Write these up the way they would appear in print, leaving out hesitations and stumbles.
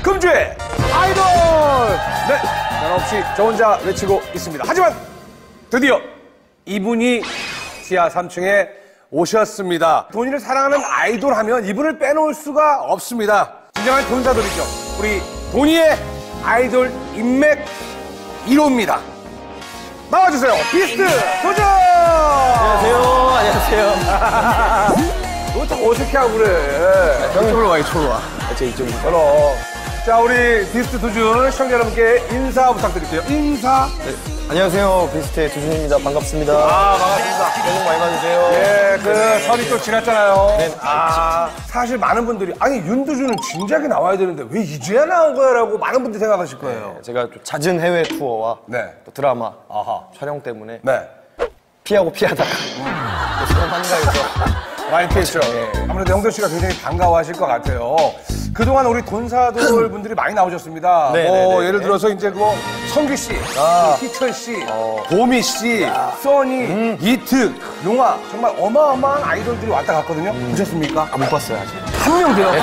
금주의 아이돌! 네, 변함없이 저 혼자 외치고 있습니다. 하지만 드디어 이분이 지하 3층에 오셨습니다. 돈이를 사랑하는 아이돌 하면 이분을 빼놓을 수가 없습니다. 진정한 돈사돌이죠. 우리 돈이의 아이돌 인맥 1호입니다. 나와주세요. 비스트 도전! 안녕하세요. 안녕하세요. 너 참 어색해하고 그래. 이쪽으로 와, 이쪽으로 와. 제 이쪽으로. 그럼. 자, 우리 비스트 두준 시청자 여러분께 인사 부탁드릴게요. 인사. 네. 안녕하세요. 비스트의 두준입니다. 반갑습니다. 아, 반갑습니다. 새해 복 많이 받으세요. 예, 그 설이 또 지났잖아요. 네. 사실 많은 분들이 아니 윤두준은 진작에 나와야 되는데 왜 이제야 나온 거야라고 많은 분들이 생각하실 거예요. 네, 제가 좀 잦은 해외 투어와 네. 또 드라마 아하. 촬영 때문에 네. 피하고 피하다가 지금 한가해서 많이 피했죠. 아무래도 영돈 씨가 굉장히 반가워하실 것 같아요. 그동안 우리 돈사돌 분들이 많이 나오셨습니다. 네, 뭐 네, 네, 예를 네. 들어서 이제 뭐 성규 씨, 희철 씨, 보미 씨, 써니, 이특, 용화 정말 어마어마한 아이돌들이 왔다 갔거든요. 보셨습니까? 못 봤어요 아직. 한 명 돼요.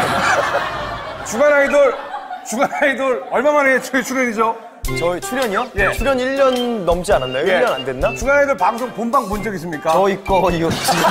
주간 아이돌 얼마 만에 출연이죠? 저희 출연이요? 예. 출연 1년 넘지 않았나요? 예. 1년 안 됐나? 주간 아이돌 방송 본방 본 적 있습니까? 저희 거 이거 진짜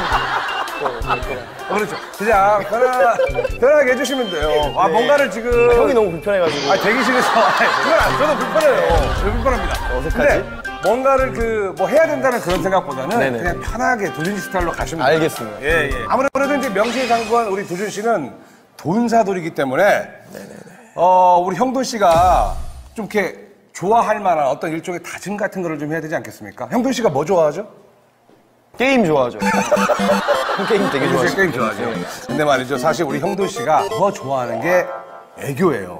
그렇죠. 그냥 편하게 해주시면 돼요. 아, 뭔가를 지금. 형이 너무 불편해가지고. 대기실에서. 저도 불편해요. 왜 불편합니다. 어색하지? 근데 뭔가를 뭐 해야 된다는 그런 생각보다는 네네. 그냥 편하게 두준 씨 스타일로 가시면 돼요. 알겠습니다. 예. 아무래도 이제 명실상부한 우리 두준 씨는 돈사돌이기 때문에. 우리 형돈 씨가 좀 이렇게 좋아할 만한 어떤 일종의 다짐 같은 거를 좀 해야 되지 않겠습니까? 형돈 씨가 뭐 좋아하죠? 게임 좋아하죠. 게임 되게 형돈 씨 좋아하죠. 게임 좋아하죠. 근데 말이죠. 사실 우리 형돈 씨가 더 좋아하는 게 애교예요.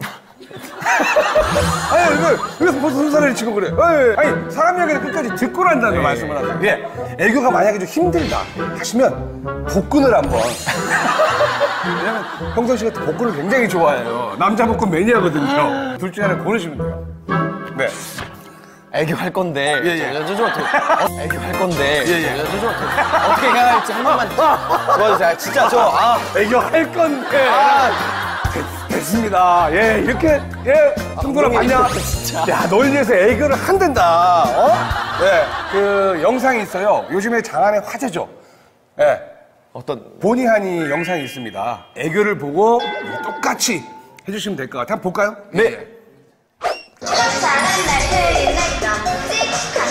아니, 이거 벌써 순서를 치고 그래. 아니, 사람 이야기를 끝까지 듣고 난다는 말씀을 하세요. 예. 애교가 만약에 좀 힘들다 하시면 복근을 한번. 왜냐면 형돈 씨가 또 복근을 굉장히 좋아해요. 남자 복근 매니아거든요. 둘 중에 하나 고르시면 돼요. 네. 애교 할 건데. 예. 애교 할 건데. 예. 어떻게 해야 할지 한 번만 도와주세요. 진짜 애교 할 건데. 됐습니다. 예, 이렇게, 형돈아 봤냐? 진짜. 야, 널 위해서 애교를 한댄다. 네, 그 영상이 있어요. 요즘에 장안의 화제죠. 예. 어떤 보니 하니 영상이 있습니다. 애교를 보고 똑같이 해주시면 될 것 같아요. 한번 볼까요? 네. 잘한 날들이 날 깜찍한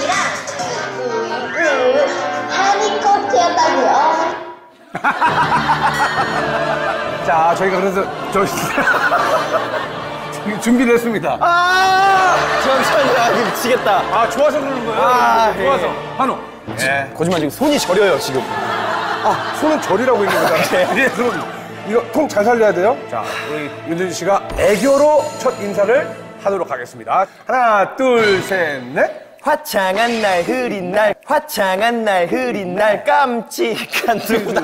한이랑 한이 커트였다고요. 자, 저희가 그래서 지금 준비를 했습니다. 잠시만요. 미치겠다. 아, 좋아서 그러는 거예요? 좋아서. 한우. 예. 거짓말 지금 손이 저려요 지금. 손은 절이라고 있는 거잖아요. 예, 그럼 이거 통 잘 살려야 돼요. 자, 우리 윤두준 씨가 애교로 첫 인사를 하도록 하겠습니다. 하나, 둘, 셋, 넷. 화창한 날 흐린 날 화창한 날 흐린 날 깜찍한 누나.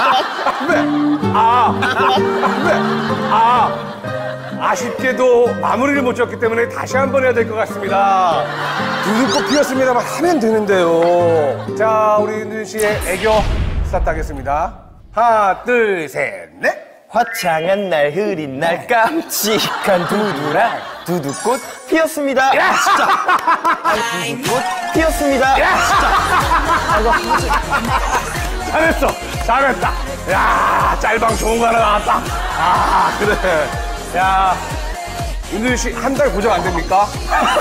아쉽게도 마무리를 못 지었기 때문에 다시 한 번 해야 될 것 같습니다. 두둑꽃 피었습니다만 하면 되는데요. 자, 우리 윤두준 씨의 애교 스타트 하겠습니다. 하나, 둘, 셋, 넷. 화창한 날 흐린 날 깜찍한 두두꽃 피었습니다. 야, 진짜. 두두꽃 피었습니다. 야, 진짜. 잘했다. 야, 짤방 좋은 거 하나 나왔다. 그래. 야, 윤두준 씨 한 달 고정 안 됩니까?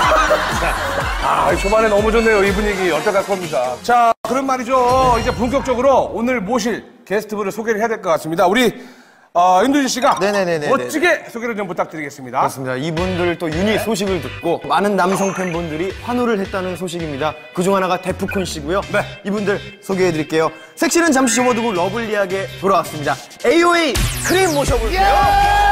초반에 너무 좋네요. 이 분위기 어떡할 겁니까? 자, 그런 말이죠. 이제 본격적으로 오늘 모실 게스트분을 소개를 해야 될 것 같습니다. 우리 윤두준 씨가 네네네네. 멋지게 소개를 좀 부탁드리겠습니다. 그렇습니다. 이분들 또 유닛 소식을 듣고 많은 남성 팬분들이 환호를 했다는 소식입니다. 그중 하나가 데프콘 씨고요. 네. 이분들 소개해드릴게요. 섹시는 잠시 접어두고 러블리하게 돌아왔습니다. AOA 크림 모셔볼게요.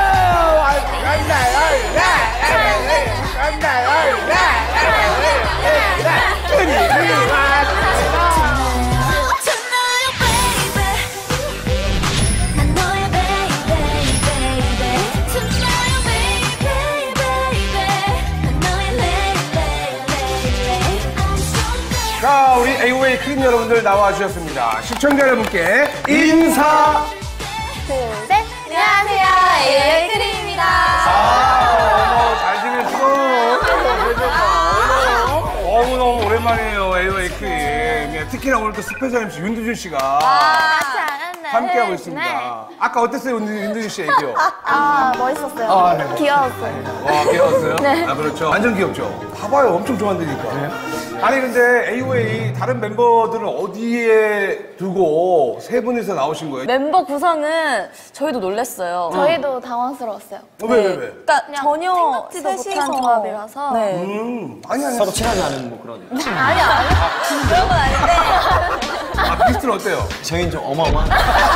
자, 우리 AOA 크림 여러분들 나와주셨습니다. 시청자 여러분께 인사! 둘, 셋. 안녕하세요. AOA 크림입니다. 특히나 오늘 또 스페셜 MC 윤두준 씨가 잘한다. 함께하고 있습니다. 아까 어땠어요, 윤두준 씨 애교? 멋있었어요. 아, 네. 귀여웠어요. 와, 귀여웠어요? 네. 아, 그렇죠. 완전 귀엽죠? 봐봐요. 엄청 좋아한다니까. 아니, 근데 AOA 다른 멤버들은 어디에 두고 세 분이서 나오신 거예요? 멤버 구성은 저희도 놀랬어요. 저희도 당황스러웠어요. 왜? 그러니까 전혀 생각지도 못한 셋이서 조합이라서. 네. 아니. 서로 친하지 않은 뭐 그런. 아니야. 그런 건 아닌데. 아, 비스트는 어때요? 저희는 좀 어마어마한.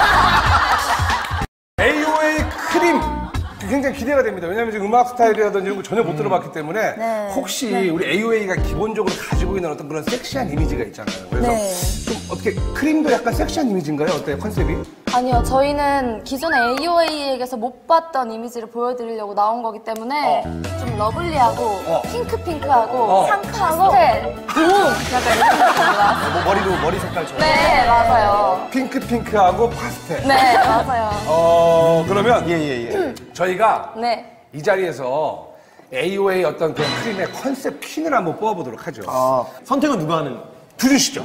AOA 크림! 굉장히 기대가 됩니다. 왜냐면 지금 음악 스타일이라든지 이런 거 전혀 못 들어봤기 때문에 혹시 우리 AOA가 기본적으로 가지고 있는 어떤 그런 섹시한 이미지가 있잖아요. 그래서 네. 좀 어떻게 크림도 약간 섹시한 이미지인가요? 어때요? 컨셉이? 아니요, 저희는 기존의 AOA에게서 못 봤던 이미지를 보여드리려고 나온 거기 때문에 좀 러블리하고 핑크핑크하고 상큼하고 파스텔, 봄! 약간 이런 느낌으로 뭐 머리 색깔처럼. 네, 맞아요. 핑크핑크하고 파스텔. 네, 맞아요. 그러면 예. 저희가 네. 이 자리에서 AOA 어떤 그런 크림의 컨셉 퀸을 한번 뽑아보도록 하죠. 선택은 누가 하는? 두준 씨죠.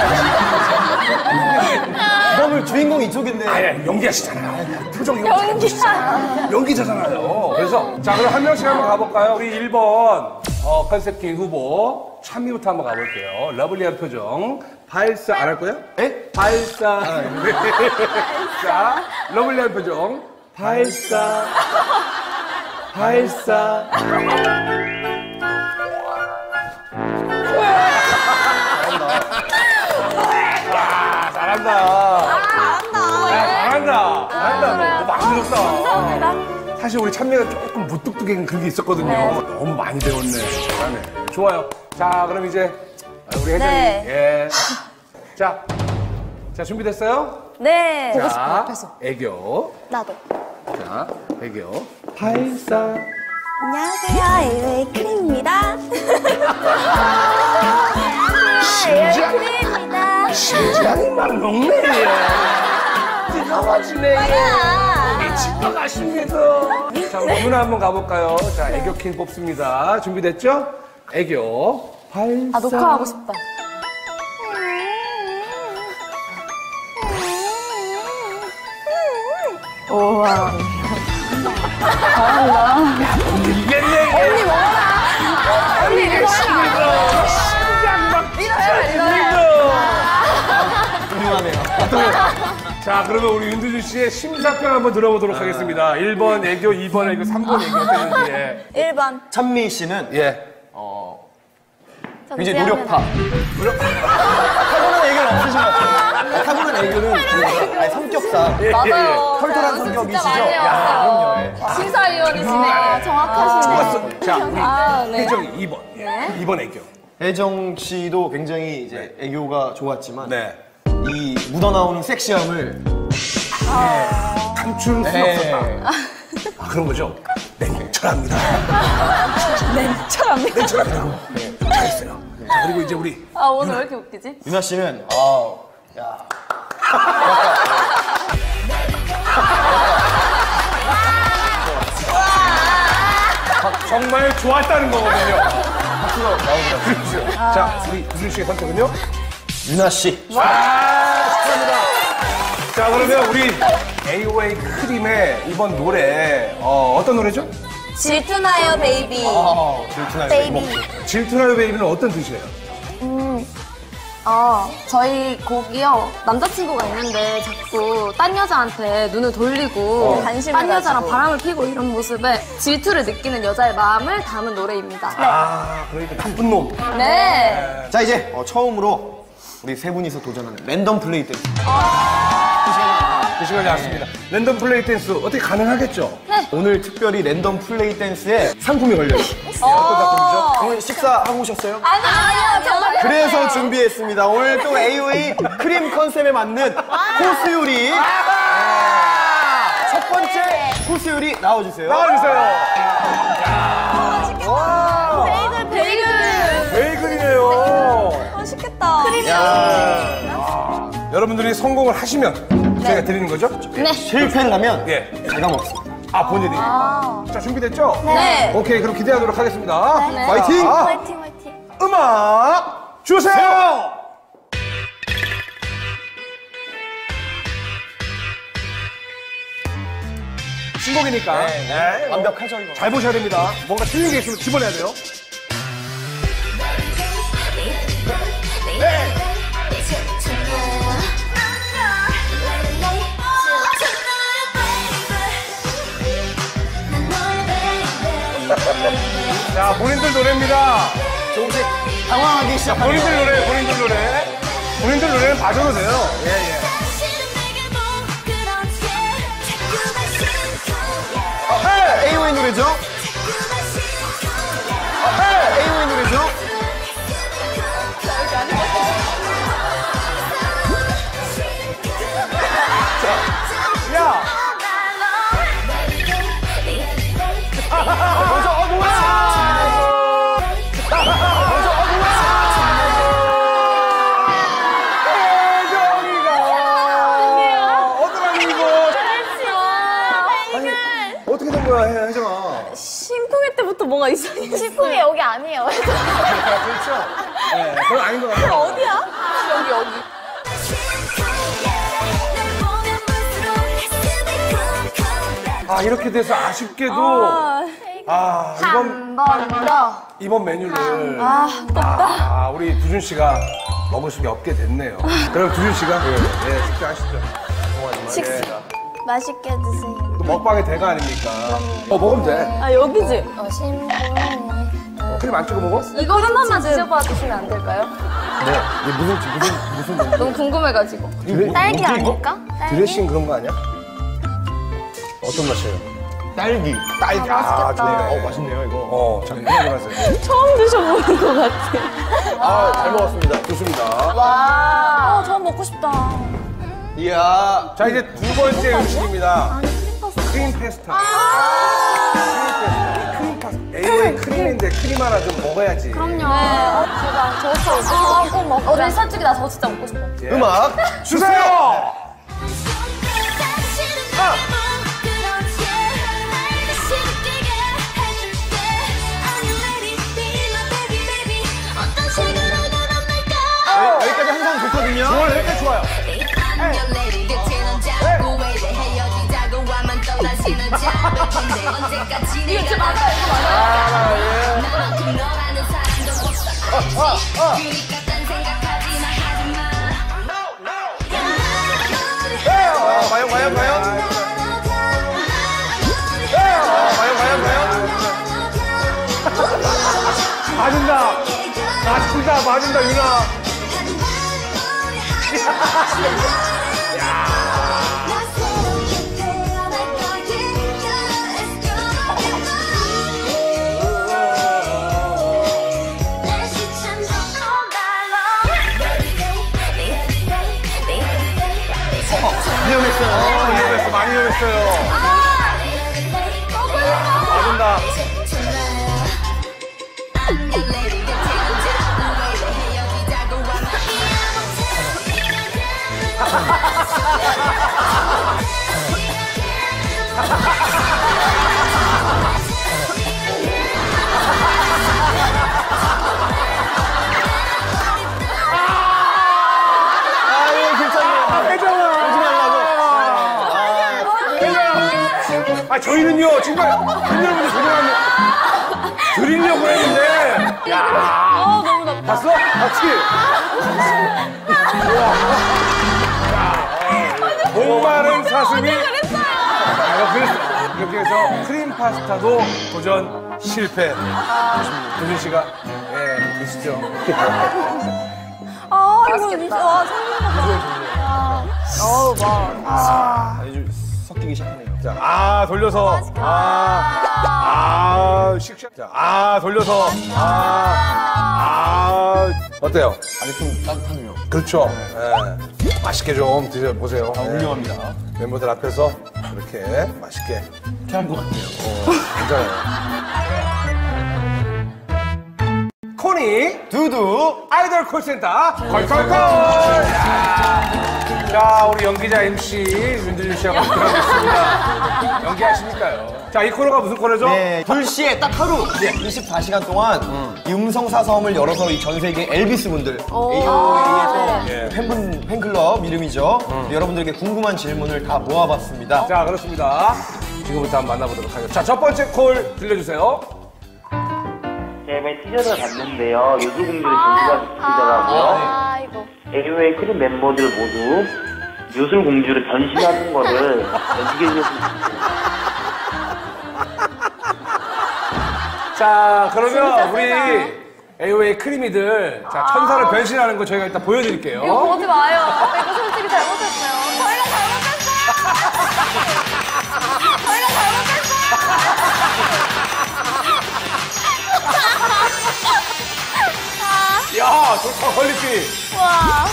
그러면 주인공이 이쪽인데. 아예 연기하시잖아요. 표정 연기자잖아요. 그래서 자 그럼 한 명씩 한번 가볼까요? 우리 1번 컨셉 퀸 후보 찬미부터 한번 가볼게요. 러블리한 표정. 발사 안 할 거예요? 에? 발사. 자 러블리한 표정. 발사. 발사. 잘한다. 만들었다. 감사합니다. 사실 우리 찬미가 조금 무뚝뚝한 그런 게 있었거든요. 너무 많이 배웠네. 잘하네. 좋아요. 자, 그럼 이제 우리 혜정이. 네. 예. 자, 준비됐어요? 네. 자, 애교. 나도. 자, 애교. 발사. 안녕하세요. AOA 크림입니다. 심장. 심장이 막 녹네. 뜨거워지네. 미칠 것 같습니다. 자, 우리 누나 한번 가볼까요? 자, 애교 퀸 뽑습니다. 준비됐죠? 애교. 발사. 녹화하고 싶다. 우와. 이겠네. 언니 뭐라? 언니 이게 심장 막 훌륭하네요. 자, 그러면 우리 윤두준 씨의 심사평 한번 들어보도록 하겠습니다. 1번 애교, 2번 애교, 3번 애교 어땠는지. 1번. 찬미 씨는 예. 굉장히 노력파. 타고난 애교는 없으신 것 같아요. 타고난 애교는 아니, 성격상 맞아요. 털털한 진짜 성격이시죠? 많이 해요. 그럼요. 예. 심사위원이시네. 정확하시네. 좋았어. 자, 우리 네. 혜정이 2번. 2번 애교. 혜정 씨도 굉장히 이제 애교가 좋았지만 네. 이 묻어나오는 섹시함을 감출 수 네. 없었다. 아, 그런 거죠? 냉철합니다. 냉철합니다. 냉철합니다. 네, 잘했어요. 자, 그리고 이제 우리 오늘 왜 이렇게 웃기지? 유나 씨는 야 정말 좋았다는 거거든요. 박수가 나오더라고요. 자, 우리 두준 씨의 선택은요? 유나 씨. 축하합니다. 자, 그러면 우리 AOA 크림의 이번 노래, 어떤 노래죠? 질투나요, 베이비. 질투나요 베이비는 어떤 뜻이에요? 저희 곡이요. 남자친구가 있는데 자꾸 딴 여자한테 눈을 돌리고 관심을 딴 여자랑 가지고. 바람을 피고 이런 모습에 질투를 느끼는 여자의 마음을 담은 노래입니다. 아, 그러니까 나쁜 놈. 네. 자 이제 처음으로 우리 세 분이서 도전하는 랜덤 플레이 댄스. 그 시간이 왔습니다. 랜덤 플레이 댄스 어떻게 가능하겠죠? 오늘 특별히 랜덤 플레이 댄스에 상품이 걸려요. 어떤 작품이죠? 오늘 식사하고 오셨어요? 아니요, 정말. 그래서 준비했습니다. 오늘 또 AOA 크림 컨셉에 맞는 코스 요리. 첫 번째 코스 요리 나와주세요. 나와주세요. 베이글. 베이글이네요. 맛있겠다. 여러분들이 성공을 하시면 제가 드리는 거죠? 실패를 하면 예. 제가 먹습니다. 아, 본인이. 자, 준비됐죠? 네. 오케이, 그럼 기대하도록 하겠습니다. 네. 파이팅! 화이팅, 화이팅. 음악 주세요! 신곡이니까. 네. 완벽하죠, 이거. 잘 보셔야 됩니다. 뭔가 틀린 게 있으면 집어내야 돼요. 자, 본인들 노래입니다. 조금씩 당황하기 시작합니다. 본인들 노래, 본인들 노래. 본인들 노래는 봐줘도 돼요. 예. AOA 노래죠? AOA 노래죠? 야! 어떻게 된 거야, 혜정아? 심쿵일 때부터 뭔가 이상해. 식품이 여기 아니에요. 그렇죠? 네, 그건 아닌 것 같아요. 어디야? 여기. 아, 이렇게 돼서 아쉽게도, 한 번 더. 이번 메뉴를. 우리 두준 씨가 먹을 수가 없게 됐네요. 그럼 두준 씨가, 식사하시죠. 맛있게 드세요. 또 먹방의 대가 아닙니까? 먹으면 돼. 아, 여기지? 크림 안 찍어 먹어? 이거 한 번만 드셔봐 주시면 안 될까요? 네. 이게 무슨 너무 궁금해가지고. 딸기 아닐까? 드레싱 그런 거 아니야? 어떤 맛이에요? 딸기. 딸기. 맛있겠다. 좋네. 맛있네요, 이거. 자, 들어가세요. 처음 드셔보는 것 같아. 잘 먹었습니다. 좋습니다. 아, 저거 먹고 싶다. 이야. 자, 이제 두 번째 음식입니다. 크림 페스타. 크림 파스타. AOA 크림인데 크림 하나 좀 먹어야지. 그럼요. 제가 저 진짜 꼭 먹자. 우리 솔직히 나 저 진짜 먹고 싶어. 음악 주세요! 여기까지 항상 좋거든요. 좋아요, 여기까지 좋아요. 이거 진짜 맞아, 이거 과연. 맞은다, 유나. 많이 위험했어요. 맞은다. 저희는요, 지금 여러분들 조용하면 드리려고 했는데, 야, 너무 나빠. 봤어? 봤지? 목마른 사슴이. 내가 그랬어. 이렇게 해서 크림 파스타도 도전 실패. 도준 씨가, 드시죠. 아, 이거 진짜, 와, 생긴 거 봐. 아주 섞이기 시작하네요. 자, 돌려서. 씩씩. 자, 돌려서. 어때요? 아직 좀 따뜻하네요. 그렇죠. 맛있게 좀 드셔보세요. 훌륭합니다. 멤버들 앞에서 이렇게 맛있게. 잘한 것 같아요. 괜찮아요. 코니 두두. 아이돌 콜센터 콜콜콜. 자, 우리 연기자 MC 윤두준 씨하고 들어가겠습니다. 연기하시니까요. 자, 이 코너가 무슨 코너죠? 네, 불시에 딱 하루 24시간 동안 이 음성사서함을 열어서 이 전 세계 엘비스 분들 AOA에서 팬클럽 이름이죠. 여러분들에게 궁금한 질문을 다 모아봤습니다. 자, 그렇습니다. 지금부터 한번 만나보도록 하겠습니다. 자, 첫 번째 콜 들려주세요. 네, 이번에 티저를 봤는데요. 요술공주를 전시하시더라고요. 아이고. AOA 크림 멤버들 모두 요술공주를 전시하는 거를 연기해주셨으면 좋겠어요. 자, 그러면 우리 AOA 크리미들 자, 천사를 변신하는 거 저희가 일단 보여드릴게요. 이거 보지 마요. 이거 솔직히 잘못했어요. 저희가 잘못했어요. 저희가 잘못했어요. 야, 좋다, 퀄리티. 와.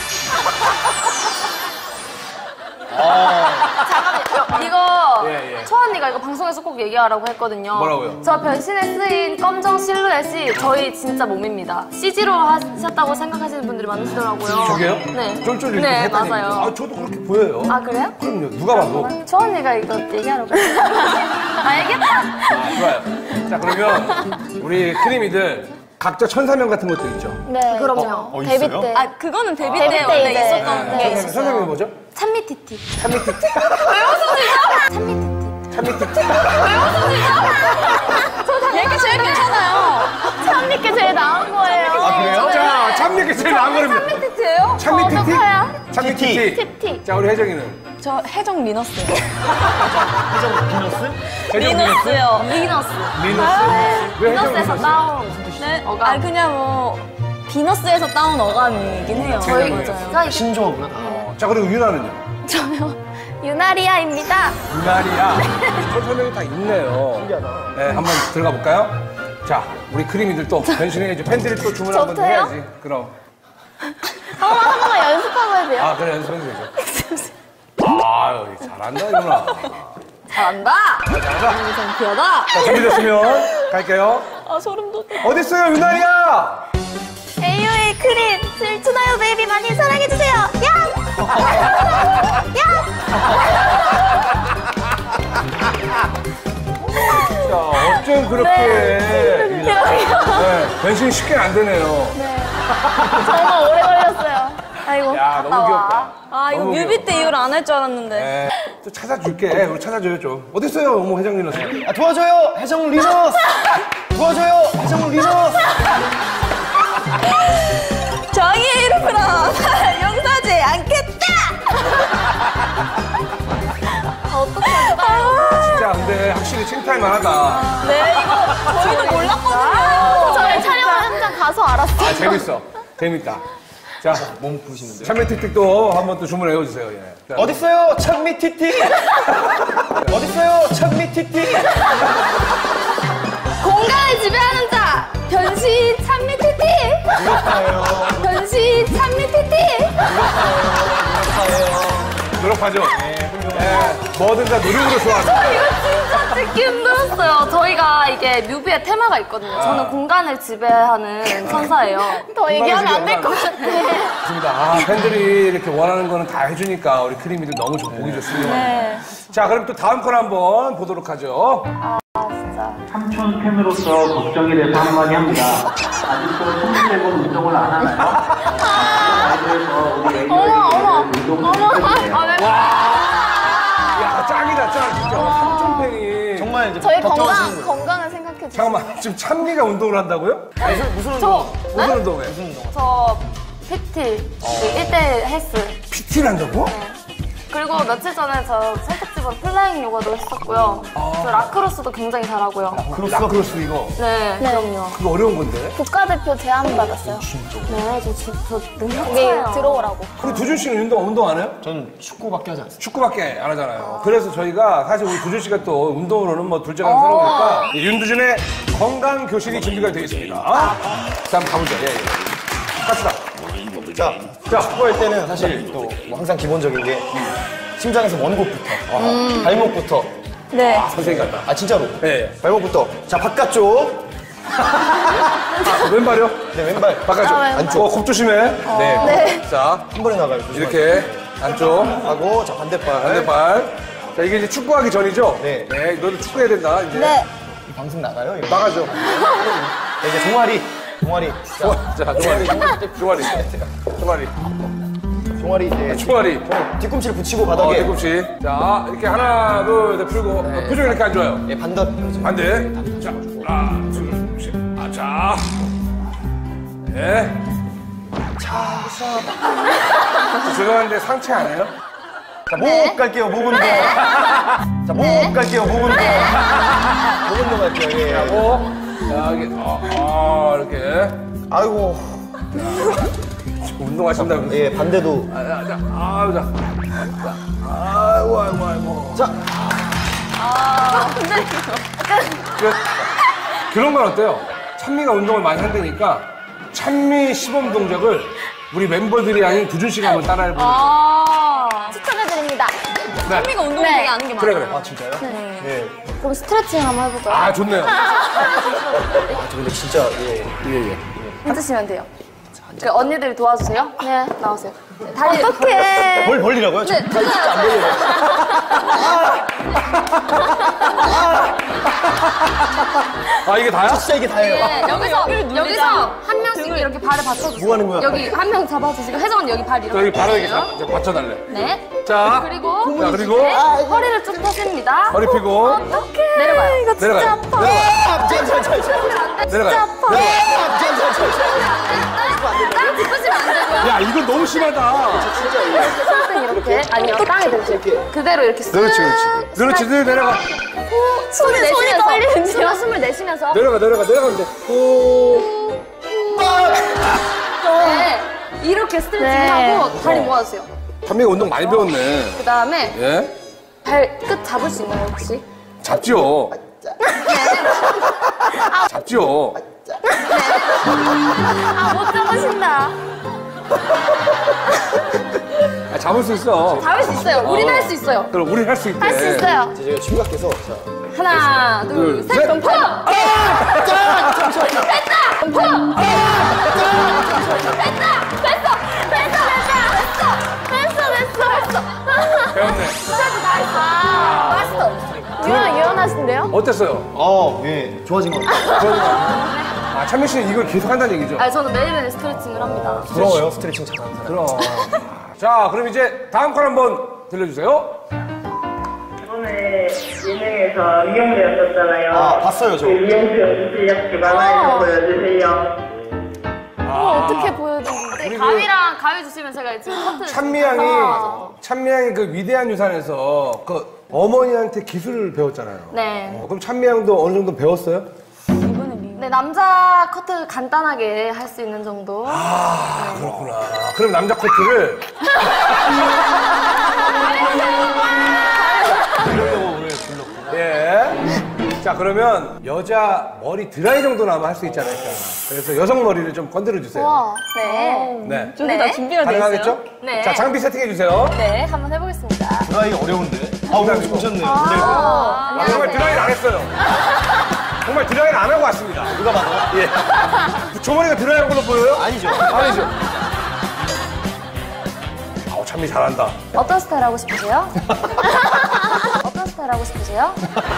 잠깐만요. 이거 예, 예. 초언니가 이거 방송에서 꼭 얘기하라고 했거든요. 뭐라고요? 저 변신에 쓰인 검정 실루엣이 저희 진짜 몸입니다. CG로 하셨다고 생각하시는 분들이 많으시더라고요. 저게요? 네. 쫄쫄 이렇게 네, 했다니. 맞아요. 아, 저도 그렇게 보여요. 아, 그래요? 그럼요. 누가 봐도. 초언니가 이거 얘기하라고 했어요. 알겠다. 아, 좋아요. 자, 그러면 우리 크리미들 각자 천사명 같은 것도 있죠. 네. 그럼요. 데뷔 있어요? 때. 아, 그거는 데뷔 데뷔 때 때 원래 이제. 있었던 게 있었어요. 천사명이 뭐죠? 찬미티티. 찬미티티. 얘가 제일 괜찮아요. 참밌게 제일 나은 거예요. 아, 그래요? 자, 찬미티 제일 나은 거랍니다. 찬미티티예요? 찬미티티? 어떡해요? 찬미티티. 티티. 자, 우리 혜정이는? 저 해적 미너스요. 혜정 미너스요. 미너스. 미너스? 왜 혜정 미너스에서 미너스? 다운. 네? 아, 그냥 뭐 비너스에서 따온 어감이긴 해요. 저희 맞아요. 신조어구나. 자, 그리고 유나는요? 저요. 유나리아입니다. 유나리아. 천사명이 다 있네요. 신기하다. 네, 한번 들어가 볼까요? 자, 우리 크리미들 또 변신해야지. 팬들이 또 주문 한번 저도요? 해야지. 그럼. 한 번만 연습하고 해도 돼요? 아, 그래, 연습해도 되죠. 아, 잘한다, 유나. 잘한다. 잘한다. 좀 귀하다. 자, 준비됐으면 갈게요. 아, 소름 돋아. 어딨어요, 유나리아? AOA 크림 슬투나요 베이비 많이 사랑해주세요. 야! 자, 어쩜 그렇게. 네, 변신이 쉽게 안 되네요. 정말 오래 걸렸어요. 아이고. 야, 너무 귀엽다. 아, 이거 너무 뮤비 귀여워. 때 이후로 안 할 줄 알았는데. 네, 또 찾아줄게. 우리 찾아줘요, 좀. 어딨어요, 어머, 혜정 리너스. 아, 도와줘요, 해정 리너스! 도와줘요, 해정 리너스! 정의의 이름으로 용서하지 않겠다! 진짜, 근데 확실히 칭탈만 하다. 네, 이거 저희도 몰랐거든요. 저희 촬영 현장 가서 알았어요. 아, 재밌어. 재밌다. 자, 몸 부시는데. 참외틱틱도 한번 또 주문해 주세요. 예. 자, 어딨어요, 찬미티티? 어딨어요, 찬미티티? 공간을 지배하는 자. 변신 찬미티티. 변신 찬미티티. 노력하죠. 뭐든 다 노력으로 좋아합니다. 이거 진짜 찍기 힘들었어요. 저희가 이게 뮤비에 테마가 있거든요. 저는 공간을 지배하는 천사예요. 더 얘기하면 안 될 것 같아. 좋습니다. 아, 팬들이 이렇게 원하는 거는 다 해주니까 우리 크리미도 너무 보기 좋습니다. 자, 그럼 또 다음 건 한번 보도록 하죠. 삼촌 팬으로서 걱정이 돼서 한마디 합니다. 아직도 청소년 운동을 안 하나요? 그래서 우리 AOA 운동 좀 해주세요. 야, 짱이다, 짱. 진짜. 삼촌 팬이. 정말 이제 저희 걱정하시는 거예요. 건강을 생각해주세요. 잠깐만, 지금 찬미가 운동을 한다고요? 무슨 운동? 저, 무슨 운동해? 저 PT, 1대 헬스. PT를 한다고? 그리고 며칠 전에 저 선택지번 플라잉 요가도 했었고요. 저 라크로스도 굉장히 잘하고요. 라크로스 이거. 네, 그럼요. 그거 어려운 건데. 국가대표 제안 받았어요. 네, 저 여기 능력자예요. 들어오라고. 그리고 두준 씨는 운동 안 해요? 저는 축구밖에 하지 않습니다. 축구밖에 안 하잖아요. 그래서 저희가 사실 우리 두준 씨가 또 운동으로는 뭐 둘째 가는 사람이니까 윤두준의 건강 교실이 준비가 되어 있습니다. 자, 한번 가보죠. 예, 예. 갑시다. 자, 축구할 때는 사실 또 뭐 항상 기본적인 게 심장에서 먼 곳부터, 발목부터. 네. 선생님 같다. 아, 진짜로. 예. 발목부터. 자, 바깥쪽. 왼발이요? 네, 왼발. 바깥쪽. 왼발. 안쪽. 컵 조심해. 네. 자, 한 번에 나가요. 조심하세요. 이렇게 안쪽. 하고, 자, 반대발. 반대발. 자, 이게 이제 축구하기 전이죠? 네. 너도 축구해야 된다, 이제. 네. 이 방송 나가요? 이거? 나가죠. 네, 이제 종아리. 자, 종아리. 종아리. 종아리. 종아리, 네. 종아리. 뒤꿈치를 붙이고 바닥에. 뒤꿈치. 자, 이렇게 하나, 둘, 셋 풀고. 표정이 이렇게 안 좋아요. 예, 반대. 반대. 자, 하나, 둘, 셋. 아, 자. 네. 자, 죄송한데 상체 안 해요? 자, 목 갈게요, 목 운동. 자, 목 갈게요, 목 운동. 목 운동 갈게요, 예. 하고, 자, 이렇게, 이렇게. 아이고. 운동하신다고. 예, 반대도. 아이고. 자, 그런 건 어때요? 찬미가 운동을 많이 한다니까 찬미 시범 동작을 우리 멤버들이 아닌 두준 씨가 한번 따라해보는 추천해드립니다. 찬미가 운동 되게 아는 게 그래 많아요. 그래. 아, 진짜요? 네. 예. 그럼 스트레칭 한번 해보죠. 아 좋네요. 저 근데 진짜, 예. 앉으시면 돼요. 그 언니들이 도와주세요. 네, 나오세요. 네, 다리 어떡해. 뭘 벌리라고요? 저 네, 다리 진짜 안 벌려요. 아 이게 다야? 진짜 이게 다예요. 네, 여기서 한 명씩 이렇게 발을 받쳐주세요. 뭐 하는 거야? 여기 한 명 잡아주시고 혜정은 여기 발 이렇게. 저 여기 바로 이렇게 해주세요. 이제 받쳐달래. 네. 자, 그리고 자 그리고 허리를 쭉 펴십니다. 허리 펴고 내려가요. 이거 진짜 내려가요. 아파. 내려가요. 땅 짚으시면 안 되고요. 야 이거 너무 심하다. 손등 이렇게. 아니요, 땅에 대고 그대로 이렇게 쓱. 그렇지 내려가. 손을 손이 내쉬면서. 떨리는데요? 숨을 내쉬면서. 내려가면 돼. 네. 이렇게 스트레칭하고 다리 모아주세요. 찬미가 운동 많이 배웠네. 그 다음에 예? 발 끝 잡을 수 있나요, 혹시? 잡지요. 잡지요. 못 잡으신다. 잡을 수 있어. 잡을 수 있어요. 우리는 할 수 있어요. 그럼 우리 할 수 있대. 할 수 있어요. 제가 심각해서. 자. 하나, 둘, 셋. 그럼 펴! 배웠네. 유연하신데요? 어땠어요? 예. 좋아진 것 같아요. 아 찬미 씨는 이걸 계속 한다는 얘기죠? 아니, 저는 매일매일 스트레칭을 합니다. 부러워요, 스트레칭 잘하는 사람. 그럼. 자, 그럼 이제 다음 걸 한번 들려주세요. 이번에 예능에서 미용대였었잖아요. 아, 봤어요, 저. 그 미용대 실력 주간화해서 보여주세요. 어떻게 보여드리는데? 가위 주시면 제가 지금 커트. 찬미 양이 그 위대한 유산에서 그 어머니한테 기술을 배웠잖아요. 네. 그럼 찬미 양도 어느 정도 배웠어요? 네, 남자 커트 간단하게 할 수 있는 정도. 아, 그렇구나. 그럼 남자 코트를 예. 자, 그러면 여자 머리 드라이 정도는 아마 할 수 있지 않을까. 그래서 여성 머리를 좀 건드려 주세요. 네. 네. 저게 다 준비가 돼 있어요. 가능하겠죠? 네. 자, 장비 세팅해 주세요. 네, 한번 해보겠습니다. 드라이 어려운데? 아, 오늘 좋으셨네요. 아, 정말 드라이를 안 했어요. 정말 드라이를 안 하고 왔습니다. 누가 봐도? 예. 조머리가 드라이한 걸로 보여요? 아니죠. 아니죠. 아우, 찬미 잘한다. 어떤 스타일 하고 싶으세요? 어떤 스타일 하고 싶으세요?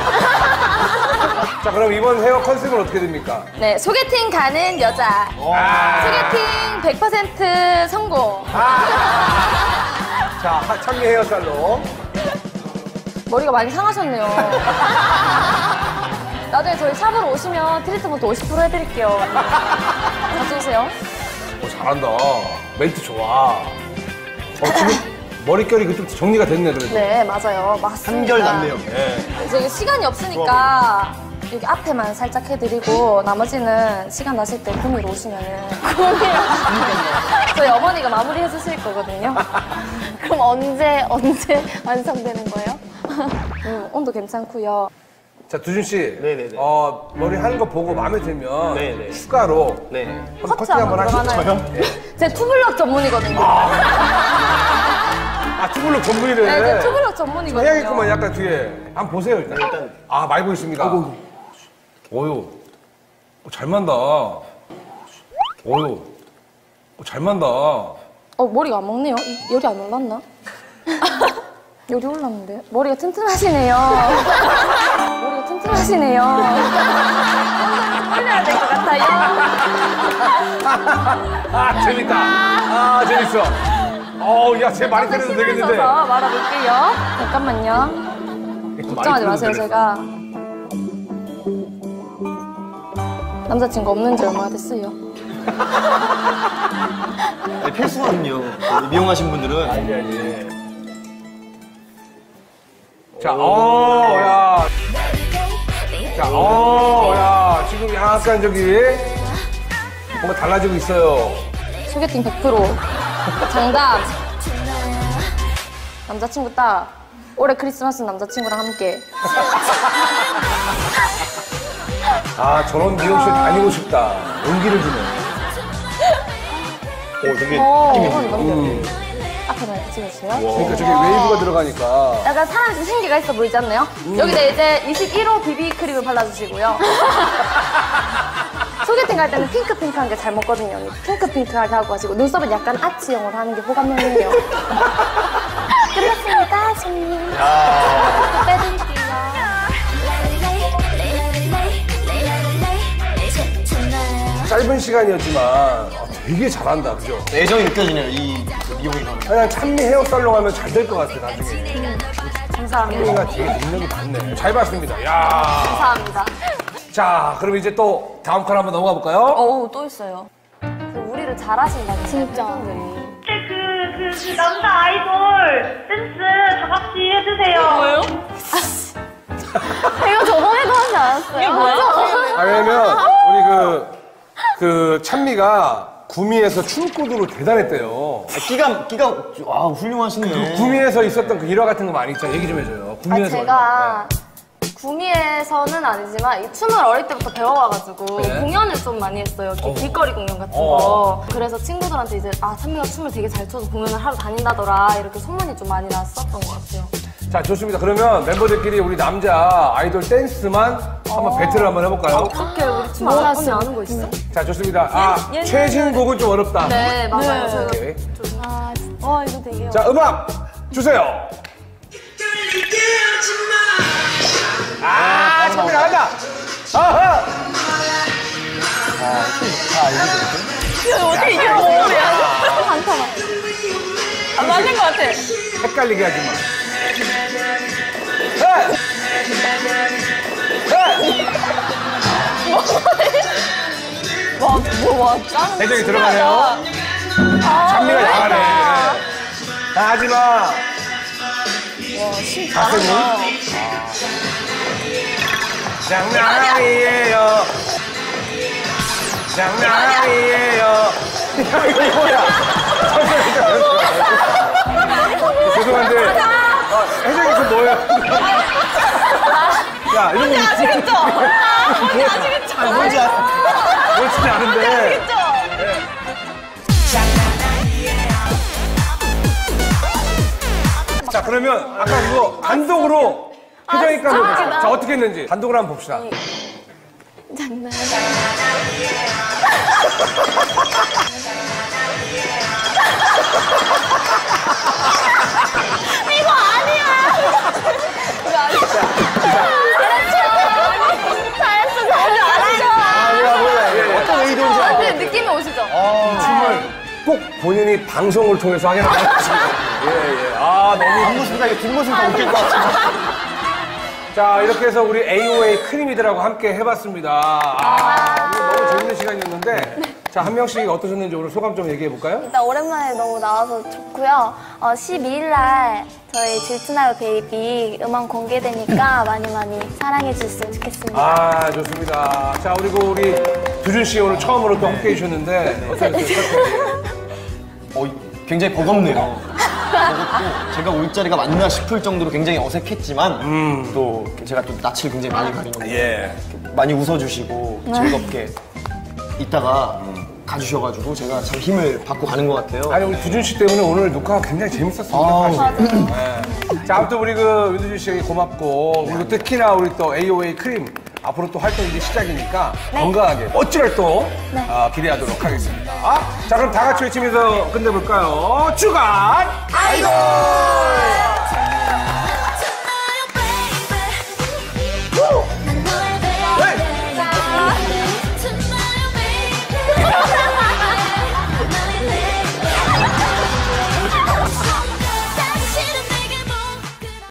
자, 그럼 이번 헤어 컨셉은 어떻게 됩니까? 네, 소개팅 가는 여자. 소개팅 100% 성공. 자, 찬미 헤어스타일로. 머리가 많이 상하셨네요. 나중에 저희 샵으로 오시면 트리트먼트 50% 해드릴게요. 같이 오세요. 잘한다. 멘트 좋아. 지금 머릿결이 좀 정리가 됐네, 그래도. 네, 맞아요. 맞습니다. 한결 낫네요. 이제 시간이 없으니까 여기 앞에만 살짝 해드리고 나머지는 시간 나실 때 구미로 오시면은 저희 어머니가 마무리 해주실 거거든요. 그럼 언제 완성되는 거예요? 온도 괜찮고요. 자, 두준 씨. 네네네. 머리 하는 거 보고 마음에 들면 네네. 추가로 네. 한번 커팅 한번 하시죠. 들어가나요? 제 투블럭 전문이거든요. 아, 투블럭 전문이래. 네, 제 투블럭 전문이거든요. 해야겠구만, 약간 뒤에. 한번 보세요, 일단. 아, 많이 보이십니다. 어유, 잘 만다. 어유, 잘 만다. 머리가 안 먹네요. 열이 안 올랐나? 열이 올랐는데? 머리가 튼튼하시네요. 머리가 튼튼하시네요. 올려야 될 것 같아요. 아, 재밌다. 아, 재밌어. 야, 쟤 많이 때려도 되겠는데. 서 말아볼게요. 잠깐만요. 걱정하지 마세요, 제가. 남자친구 없는 지 얼마나 됐어요? 네, 필수거든요. 미용하신 분들은. 아니. 자, 야, 지금 약간 저기 뭔가 달라지고 있어요. 소개팅 100%. 장담. 남자친구 딱. 올해 크리스마스 남자친구랑 함께. 아, 저런 미용실 다니고 싶다. 용기를 주네. 되게 이건 너무 앞에만 이렇게 찍어주세요. 그러니까 저기 웨이브가 들어가니까. 약간 사람이 좀 생기가 있어 보이지 않나요? 여기다 이제 21호 비비크림을 발라주시고요. 소개팅 갈 때는 핑크핑크한 게 잘 먹거든요. 핑크핑크하게 하고 가시고 눈썹은 약간 아치형으로 하는 게 호감형이에요. 끝났습니다, 손님. 빼드릴게요. 짧은 시간이었지만 되게 잘한다, 그죠? 애정이 느껴지네요, 이 미용이 가면. 그냥 찬미 헤어살롱 하면 잘 될 것 같아, 나중에. 감사합니다. 찬미가 되게 능력이 많네. 잘 봤습니다. 야. 감사합니다. 자, 그럼 이제 또 다음 컬 한번 넘어가 볼까요? 어우, 또 있어요. 우리를 잘하신다고 진짜. 그 남자 아이돌 댄스 다 같이 해주세요. 뭐예요? 이거 저번에도 하지 않았어요? 이게 뭐야? 아, 왜냐면 우리 그 찬미가 구미에서 춤구두로 대단했대요. 끼가, 훌륭하시네. 구미에서 있었던 그 일화 같은 거 많이 있잖아요. 얘기 좀 해줘요. 구미에서. 제가 구미에서는 아니지만 이 춤을 어릴 때부터 배워와가지고 네. 공연을 좀 많이 했어요. 길거리 공연 같은 거. 그래서 친구들한테 이제 찬미가 춤을 되게 잘 춰서 공연을 하러 다닌다더라 이렇게 소문이 좀 많이 났었던 것 같아요. 자, 좋습니다. 그러면 멤버들끼리 우리 남자 아이돌 댄스만 한번 배틀을 한번 해볼까요? 어떻게 우리 춤 언니 아는 거 있어? 자, 좋습니다. 최진곡은 좀 어렵다. 네, 맞아요. 저희가 오케이. 이거 되게 자, 음악 주세요. 찬미 나간다. 아하. 어떻게 이게 뭐야? 많다. 안 맞는 것 같아. 헷갈리게 하지 마. 짱. 대정이 들어가네요. 찬미가 나가네. 하지 마. 자세는 장난이에요. 장난이에요. 야, 이거 뭐야? 죄송한데. 혜정이 그 뭐예요? 야, 이런 거 아시겠죠? 뭔지 아시겠죠? 뭔지 알아. 그렇지 않은데. 아시겠죠? 자, 그러면 아까 그거 단독으로 혜정이까지 봅시다. 자, 어떻게 했는지 단독으로 한번 봅시다. 장난. 이거 아니야. 어떤 의도인지 알고. 근데 느낌이 오시죠? 춤을 꼭 본인이 방송을 통해서 하긴 하겠습니다. 예. 아, 너무. 뒷모습이다, 이거 뒷모습이 더 웃길 것 같아. 자, 이렇게 해서 우리 AOA 크림이들하고 함께 해봤습니다. 오늘 너무 재밌는 시간이었는데. 자, 한 명씩 어떠셨는지 오늘 소감 좀 얘기해 볼까요? 일단 오랜만에 너무 나와서 좋고요. 12일 날 저희 질투나요 베이비 음원 공개되니까 많이 사랑해 주셨으면 좋겠습니다. 아, 좋습니다. 자, 그리고 우리 두준 씨 오늘 처음으로 또 함께 해주셨는데 어떠셨어요? 굉장히 버겁네요. 버겁고 제가 올 자리가 맞나 싶을 정도로 굉장히 어색했지만 또 제가 또 낯을 굉장히 많이 가리는 예. 많이 웃어주시고 즐겁게 있다가 가주셔가지고 제가 참 힘을 받고 가는 것 같아요. 아니, 우리 두준 씨 때문에 오늘 녹화가 굉장히 재밌었습니다. 사실. 네. 자, 아무튼 우리 그 윤두준 씨에게 고맙고, 그리고 특히나 우리 또 AOA 크림 앞으로 또 활동 이제 시작이니까 건강하게 멋진 활동 기대하도록 하겠습니다. 자, 그럼 다 같이 외치면서 끝내볼까요? 주간 아이돌!